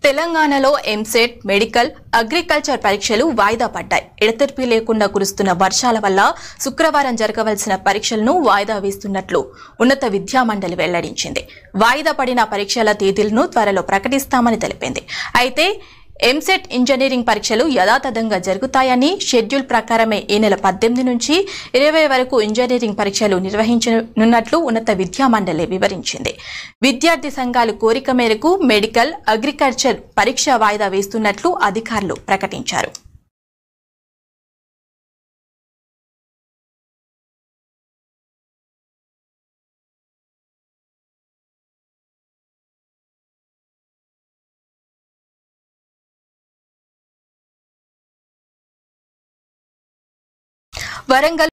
తెలంగాణలో EAMCET, medical, agriculture పరీక్షలు వాయిదా పడ్డాయి. ఎడతెరిపి లేకుండా కురుస్తున్న వర్షాల వల్ల శుక్రవారం జరగవలసిన పరీక్షలను వాయిదా వేస్తున్నట్లు ఉన్నత విద్యామండలి వెల్లడించింది. వాయిదా పడిన పరీక్షల తేదీలను త్వరలో ప్రకటిస్తామని తెలిపింది. అయితే ఎంసెట్ ఇంజనీరింగ్ పరీక్షలు యథాతథంగా జరుగుతాయని, షెడ్యూల్ ప్రకారమే ఈ నెల 18 నుంచి 20 వరకు ఇంజనీరింగ్ పరీక్షలు నిర్వహించనున్నట్లు ఉన్నత విద్యామండలి వివరించింది. విద్యార్థి సంఘాల కోరిక మేరకు మెడికల్, అగ్రికల్చర్ పరీక్ష వాయిదా వేస్తున్నట్లు అధికారులు ప్రకటించారు. వరంగల్